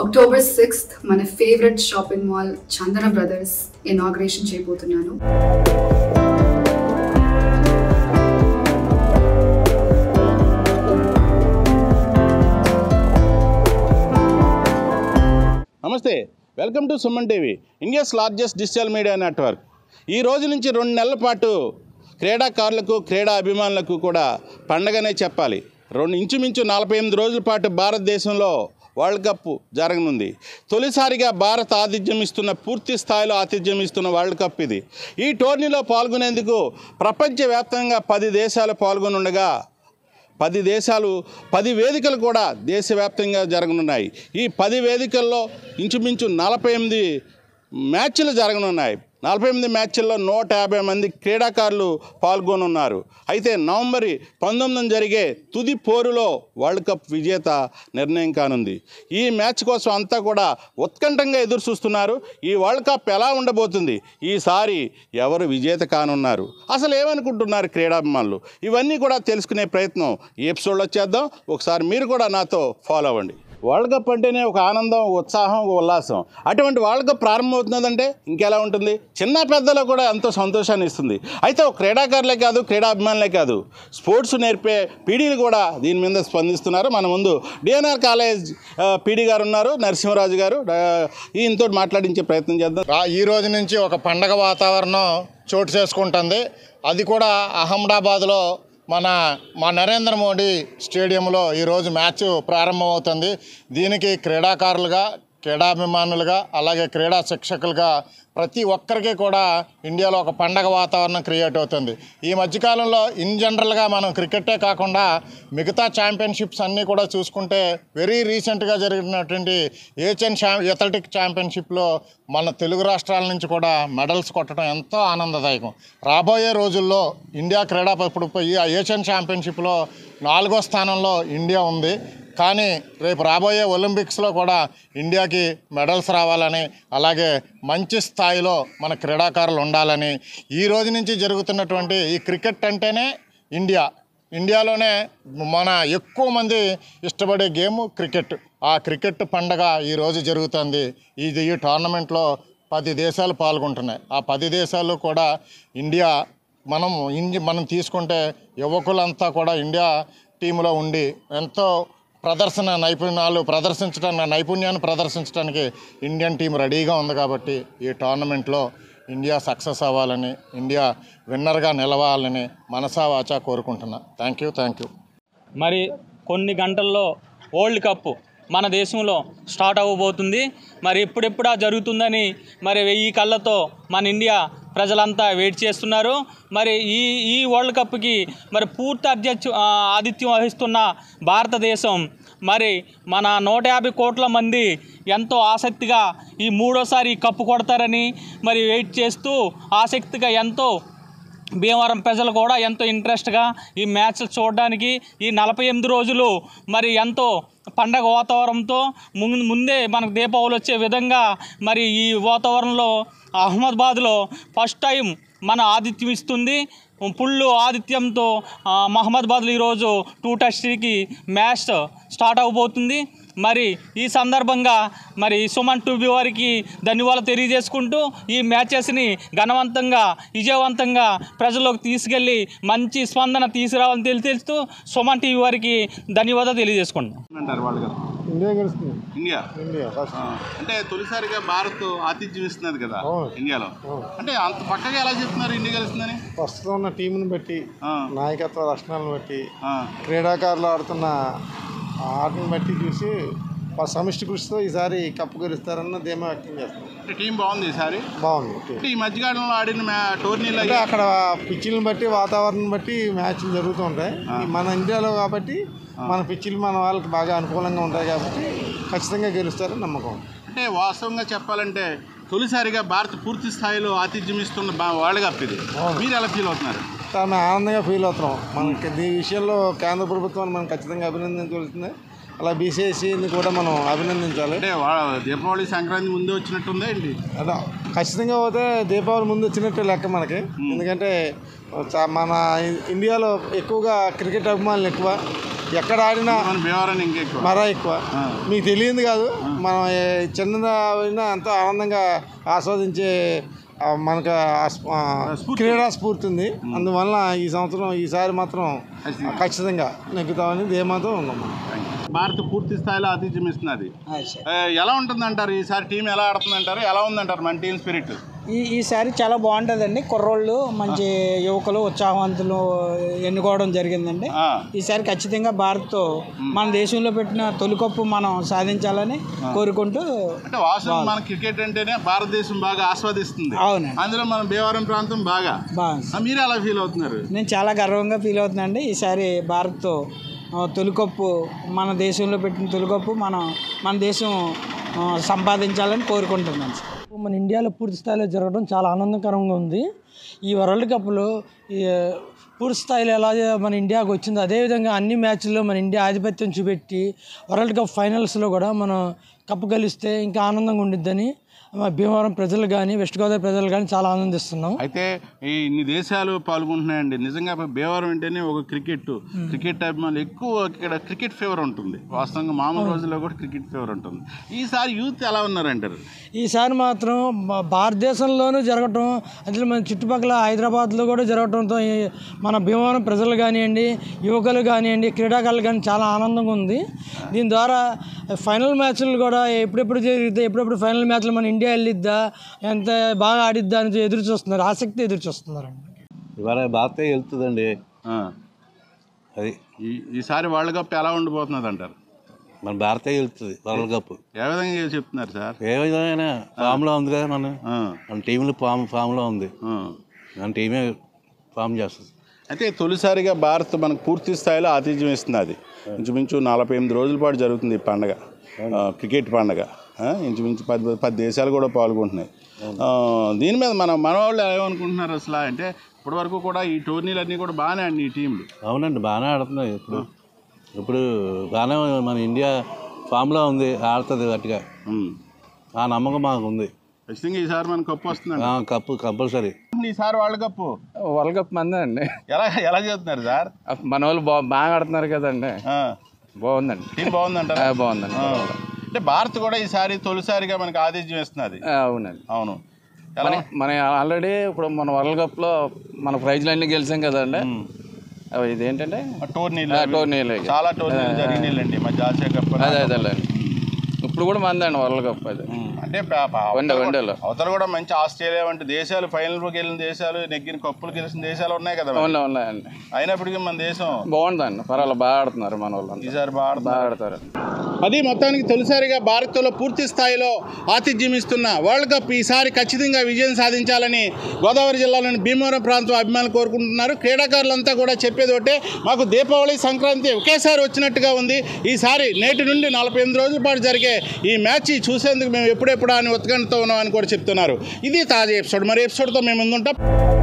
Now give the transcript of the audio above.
October 6th, my favorite shopping mall, Chandana Brothers, inauguration చేయబోతున్నాను. నమస్తే, welcome to SumanTV, India's largest digital media network. ఈ రోజు నుంచి 2 నెలల పాటు క్రీడాకారులకు, క్రీడా అభిమానులకు కూడా పండగనే చెప్పాలి. ఇంచుమించు 48 రోజుల పాటు భారతదేశంలో వరల్డ్ కప్ జరగనుంది. తొలిసారిగా భారత్ ఆతిథ్యం ఇస్తున్న, పూర్తి స్థాయిలో ఆతిథ్యం ఇస్తున్న వరల్డ్ కప్ ఇది. ఈ టోర్నీలో పాల్గొనేందుకు ప్రపంచవ్యాప్తంగా 10 దేశాలు పాల్గొనుండగా 10 వేదికలు కూడా దేశవ్యాప్తంగా జరగనున్నాయి. ఈ 10 వేదికల్లో ఇంచుమించు 48 మ్యాచ్లు జరగనున్నాయి. 48 మ్యాచ్ల్లో 150 మంది క్రీడాకారులు పాల్గొనున్నారు. అయితే నవంబర్ 19 జరిగే తుది పోరులో వరల్డ్ కప్ విజేత నిర్ణయం కానుంది. ఈ మ్యాచ్ కోసం అంతా కూడా ఉత్కంఠంగా ఎదురు చూస్తున్నారు. ఈ వరల్డ్ కప్ ఎలా ఉండబోతుంది, ఈసారి ఎవరు విజేత కానున్నారు, అసలు ఏమనుకుంటున్నారు క్రీడాభిమానులు, ఇవన్నీ కూడా తెలుసుకునే ప్రయత్నం ఈ ఎపిసోడ్లో చేద్దాం. ఒకసారి మీరు కూడా నాతో ఫాలో అవ్వండి. వరల్డ్ కప్ అంటేనే ఒక ఆనందం, ఉత్సాహం, ఉల్లాసం. అటువంటి వరల్డ్ కప్ ప్రారంభమవుతుందంటే ఇంకెలా ఉంటుంది, చిన్న పెద్దలో కూడా ఎంతో సంతోషాన్ని ఇస్తుంది. అయితే ఒక క్రీడాకారులే కాదు, క్రీడాభిమానులే కాదు, స్పోర్ట్స్ నేర్పే పీడీలు కూడా దీని మీద స్పందిస్తున్నారు. మన ముందు డిఎన్ఆర్ కాలేజ్ పీడీ గారు ఉన్నారు, నరసింహరాజు గారు. ఈయనతో మాట్లాడించే ప్రయత్నం చేద్దాం. ఈ రోజు నుంచి ఒక పండగ వాతావరణం చోటు చేసుకుంటుంది. అది కూడా అహ్మదాబాద్లో మా నరేంద్ర మోడీ స్టేడియంలో ఈరోజు మ్యాచ్ ప్రారంభమవుతుంది. దీనికి క్రీడాకారులుగా, క్రీడాభిమానులుగా, అలాగే క్రీడా శిక్షకులుగా ప్రతి ఒక్కరికి కూడా ఇండియాలో ఒక పండగ వాతావరణం క్రియేట్ అవుతుంది. ఈ మధ్యకాలంలో ఇన్ జనరల్గా మనం క్రికెటే కాకుండా మిగతా ఛాంపియన్షిప్స్ అన్నీ కూడా చూసుకుంటే వెరీ రీసెంట్గా జరిగినటువంటి ఏషియన్ అథ్లెటిక్ ఛాంపియన్షిప్లో మన తెలుగు రాష్ట్రాల నుంచి కూడా మెడల్స్ కొట్టడం ఎంతో ఆనందదాయకం. రాబోయే రోజుల్లో ఇండియా ఇప్పుడు ఈ ఏషియన్ ఛాంపియన్షిప్లో 4వ స్థానంలో ఇండియా ఉంది. కానీ రేపు రాబోయే ఒలింపిక్స్లో కూడా ఇండియాకి మెడల్స్ రావాలని, అలాగే మంచి స్థాయిలో మన క్రీడాకారులు ఉండాలని, ఈ రోజు నుంచి జరుగుతున్నటువంటి ఈ క్రికెట్ అంటేనే ఇండియాలోనే మన ఎక్కువ మంది ఇష్టపడే గేమ్ క్రికెట్. ఆ క్రికెట్ పండగ ఈరోజు జరుగుతుంది. ఈ టోర్నమెంట్లో 10 దేశాలు పాల్గొంటున్నాయి. ఆ 10 దేశాలు కూడా మనం తీసుకుంటే యువకులంతా కూడా ఇండియా టీంలో ఉండి ఎంతో నైపుణ్యాన్ని ప్రదర్శించడానికి ఇండియన్ టీం రెడీగా ఉంది. కాబట్టి ఈ టోర్నమెంట్లో ఇండియా సక్సెస్ అవ్వాలని, ఇండియా విన్నర్గా నిలవాలని మనసా వాచా కోరుకుంటున్నా. Thank you. మరి కొన్ని గంటల్లో వరల్డ్ కప్ మన దేశంలో స్టార్ట్ అవ్వబోతుంది. మరి ఎప్పుడెప్పుడా జరుగుతుందని మరి 1000 కళ్ళతో మన ఇండియా ప్రజలంతా వెయిట్ చేస్తున్నారు. మరి ఈ వరల్డ్ కప్కి మరి పూర్తి ఆతిథ్యం వహిస్తున్న భారతదేశం మరి మన 150 కోట్ల మంది ఎంతో ఆసక్తిగా ఈ 3వసారి కప్పు కొడతారని మరి వెయిట్ చేస్తూ ఆసక్తిగా ఎంతో భీమవరం ప్రజలు కూడా ఎంతో ఇంట్రెస్ట్గా ఈ మ్యాచ్లు చూడడానికి ఈ 48 రోజులు మరి ఎంతో పండగ వాతావరణంతో ముందే మనకు దీపావళి వచ్చే విధంగా మరి ఈ వాతావరణంలో అహ్మదాబాద్లో ఫస్ట్ టైం మన ఆతిథ్యం ఇస్తుంది. ఫుల్ ఆతిథ్యంతో అహ్మదాబాద్లో ఈరోజు 2-3కి మ్యాచ్ స్టార్ట్ అవబోతుంది. మరి ఈ సందర్భంగా మరి SumanTV వారికి ధన్యవాదాలు తెలియజేసుకుంటూ ఈ మ్యాచెస్ని ఘనవంతంగా, విజయవంతంగా ప్రజల్లోకి తీసుకెళ్ళి మంచి స్పందన తీసుకురావాలని తెలుస్తూ SumanTV వారికి ధన్యవాదాలు తెలియజేసుకుంటాం. ఇండియా అంటే తొలిసారిగా భారత్ ఆతిథ్యం ఇస్తున్నది కదా ఇండియాలో. అంటే అంత పక్కగా ఎలా చెప్తున్నారు ఇండియా గెలుస్తుందని? ప్రస్తుతం ఉన్న టీంని బట్టి, నాయకత్వ లక్షణాలను బట్టి, క్రీడాకారులు ఆడుతున్న ఆటను బట్టి చూసి సమిష్టి కృషితో ఈసారి కప్పు గెలుస్తారన్న ధీమా వ్యక్తం చేస్తారు. టీం బాగుంది, ఈసారి బాగుంది. ఈ మధ్యకాలంలో ఆడిన టోర్నీలో అంటే అక్కడ పిచ్చిలను బట్టి, వాతావరణం బట్టి మ్యాచ్లు జరుగుతూ ఉంటాయి. మన ఇండియాలో కాబట్టి మన పిచ్చిలు మన వాళ్ళకి బాగా అనుకూలంగా ఉంటాయి కాబట్టి ఖచ్చితంగా గెలుస్తారని నమ్మకం. అంటే వాస్తవంగా చెప్పాలంటే తొలిసారిగా భారత్ పూర్తి స్థాయిలో ఆతిథ్యం ఇస్తున్న వరల్డ్ కప్ ఇది. మీరు ఎలా ఫీల్ అవుతున్నారు? చాలా ఆనందంగా ఫీల్ అవుతున్నాం. మనకి ఈ విషయంలో కేంద్ర ప్రభుత్వాన్ని మనం ఖచ్చితంగా అభినందించవలసిందే. అలా బీసీఐసీని కూడా మనం అభినందించాలి. అంటే దీపావళి, సంక్రాంతి ముందే వచ్చినట్టుందా ఏంటి? అలా ఖచ్చితంగా పోతే దీపావళి ముందు వచ్చినట్టే లెక్క మనకి. ఎందుకంటే మన ఇండియాలో ఎక్కువగా క్రికెట్ అభిమానులు ఎక్కువ. ఎక్కడ ఆడినా భీమవరం ఇంకా ఎక్కువ, మరా ఎక్కువ. మీకు తెలియదు కాదు, మనం చిన్నదైనా ఎంతో ఆనందంగా ఆస్వాదించే మనకు క్రీడా స్ఫూర్తి ఉంది. అందువల్ల ఈ సంవత్సరం ఈసారి మాత్రం ఖచ్చితంగా నెగ్గుతామని ధీమాతో ఉన్నాం. భారత్ పూర్తి స్థాయిలో ఆతిథ్యం ఇస్తున్నది. ఎలా ఉంటుందంటారు ఈసారి టీం, ఎలా ఆడుతుందంటారు, ఎలా ఉందంటారు మన టీం స్పిరిట్? ఈసారి చాలా బాగుంటుందండి. కుర్రోళ్ళు మంచి యువకులు ఉత్సాహవంతులు ఎన్నుకోవడం జరిగిందండి. ఈసారి ఖచ్చితంగా భారత్ మన దేశంలో పెట్టిన తొలికప్పు మనం సాధించాలని కోరుకుంటూ. అంటే వాస్తవం మన క్రికెట్ అంటేనే భారతదేశం బాగా ఆస్వాదిస్తుంది. అవునండి. అందులో మన భీమవరం ప్రాంతం బాగా. మీరు ఎలా ఫీల్ అవుతున్నారు? నేను చాలా గర్వంగా ఫీల్ అవుతున్నానండి. ఈసారి భారత్ తొలికప్పు మన దేశంలో పెట్టిన తొలికప్పు మన దేశం సంపాదించాలని కోరుకుంటున్నాను. మన ఇండియాలో పూర్తి స్థాయిలో జరగడం చాలా ఆనందకరంగా ఉంది. ఈ వరల్డ్ కప్లో పూర్తి స్థాయిలో ఎలా మన ఇండియాకు వచ్చిందో అదేవిధంగా అన్ని మ్యాచ్ల్లో మన ఇండియా ఆధిపత్యం చూపెట్టి వరల్డ్ కప్ ఫైనల్స్లో కూడా మనం కప్పు గెలిస్తే ఇంకా ఆనందంగా ఉండిద్దని భీమవరం ప్రజలు కానీ వెస్ట్ గోదావరి ప్రజలు కానీ చాలా ఆనందిస్తున్నాం. అయితే ఇన్ని దేశాలు పాల్గొంటున్నాయండి. నిజంగా భీమవరం అంటేనే ఒక క్రికెట్ అభిమానులు ఎక్కువ. ఇక్కడ క్రికెట్ ఫేవర్ ఉంటుంది. వాస్తవంగా మామూలు రోజుల్లో కూడా క్రికెట్ ఫేవర్ ఉంటుంది. ఈసారి యూత్ ఎలా ఉన్నారంటారు? ఈసారి మాత్రం భారతదేశంలోనూ జరగటం, అందులో మన చుట్టుపక్కల హైదరాబాద్లో కూడా జరగటంతో మన భీమవరం ప్రజలు కానివ్వండి, యువకులు కానివ్వండి, క్రీడాకారులు కానీ చాలా ఆనందంగా ఉంది. దీని ద్వారా ఫైనల్ మ్యాచ్లు కూడా ఎప్పుడెప్పుడు జరిగితే ఎప్పుడెప్పుడు ఫైనల్ మ్యాచ్లు మన ఇండియా వెళ్ళిద్దా, ఎంత బాగా ఆడిద్దా అని ఎదురు చూస్తున్నారు, ఆసక్తి ఎదురు చూస్తున్నారండి. ఇవాళ భారతే వెళ్తుందండి. అది ఈసారి వరల్డ్ కప్ ఎలా ఉండిపోతున్నది అంటారు? మన భారతే వెళ్తుంది వరల్డ్ కప్. ఏ విధంగా చెప్తున్నారు సార్? ఏ విధంగా ఫామ్లో ఉంది కదా, మన టీంలో ఫామ్లో ఉంది. మన టీమే ఫామ్ చేస్తుంది. అయితే తొలిసారిగా భారత్ మనకు పూర్తి స్థాయిలో ఆతిథ్యం ఇస్తున్నది. ఇంచుమించు 48 రోజుల పాటు జరుగుతుంది ఈ పండగ, క్రికెట్ పండగ. ఇంచుమించు 10 దేశాలు కూడా పాల్గొంటున్నాయి. దీని మీద మన వాళ్ళు ఏమనుకుంటున్నారు అసలు అంటే, ఇప్పటి వరకు కూడా ఈ టోర్నీలన్నీ కూడా బాగానే ఆడినాయి ఈ టీంలు. అవునండి, బాగానే ఆడుతున్నాయి. ఇప్పుడు బాగానే మన ఇండియా ఫామ్లో ఉంది, ఆడుతుంది గట్టిగా. ఆ నమ్మకం మాకు ఉంది. ఖచ్చితంగా ఈసారి మన కప్పు వస్తుందండి. Cup compulsory. ఈసారి వరల్డ్ కప్ మందే అండి. ఎలా చేస్తున్నారు సార్? మన వాళ్ళు బాగా ఆడుతున్నారు కదండి. బాగుందండి, టీం బాగుందంటారా? బాగుందండి. అంటే భారత్ కూడా ఈసారి తొలిసారిగా మనకి ఆతిథ్యం ఇస్తున్నది. అవునండి. అవును. మన ఆల్రెడీ ఇప్పుడు మన వరల్డ్ కప్లో మన ప్రైజ్లు అన్నీ గెలిచాం కదండి. ఇదేంటంటే టోర్నీలు చాలా టోర్నీలు జరిగినాయండి. మా జాతీయ కప్ అదే ఇప్పుడు కూడా మందండి వరల్డ్ కప్. అది అంటే అవతల కూడా మంచి ఆస్ట్రేలియా వంటి దేశాలు, ఫైనల్కి వెళ్ళిన దేశాలు, నెగ్గిన కప్పులు గెలిచిన దేశాలు ఉన్నాయి కదా. ఉన్నాయండి. అయినప్పటికీ మన దేశం బాగుందండి, పర్వాలేదు, బాగా ఆడుతున్నారు మన వాళ్ళు. ఈసారి బాగా ఆడతారు. అది మొత్తానికి తొలిసారిగా భారత్లో పూర్తి స్థాయిలో ఆతిథ్యం ఇస్తున్న వరల్డ్ కప్ ఈసారి ఖచ్చితంగా విజయం సాధించాలని గోదావరి జిల్లాలోని భీమవరం ప్రాంతం అభిమానులు కోరుకుంటున్నారు. క్రీడాకారులంతా కూడా చెప్పేది ఒకటే, మాకు దీపావళి, సంక్రాంతి ఒకేసారి వచ్చినట్టుగా ఉంది. ఈసారి నేటి నుండి 48 రోజుల పాటు జరిగే ఈ మ్యాచ్ చూసేందుకు మేము ఎప్పుడెప్పుడా అని ఉత్కంఠతో ఉన్నామని కూడా చెప్తున్నారు. ఇది తాజా ఎపిసోడ్. మరి ఎపిసోడ్తో మేము ముందుంటాం.